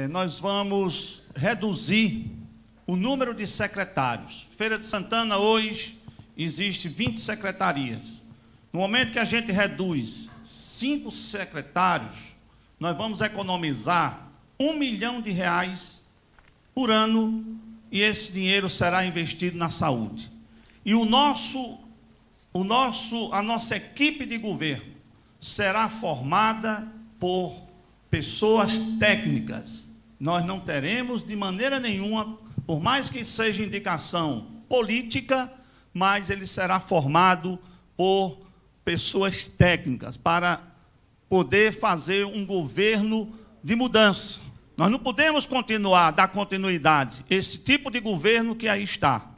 nós vamos reduzir o número de secretários. Feira de Santana, hoje, existe 20 secretarias. No momento que a gente reduz 5 secretários, nós vamos economizar R$1 milhão por ano, e esse dinheiro será investido na saúde. E a nossa equipe de governo será formada por pessoas técnicas. Nós não teremos, de maneira nenhuma, por mais que seja indicação política, mas ele será formado por pessoas técnicas, para poder fazer um governo de mudança. Nós não podemos dar continuidade a esse tipo de governo que aí está.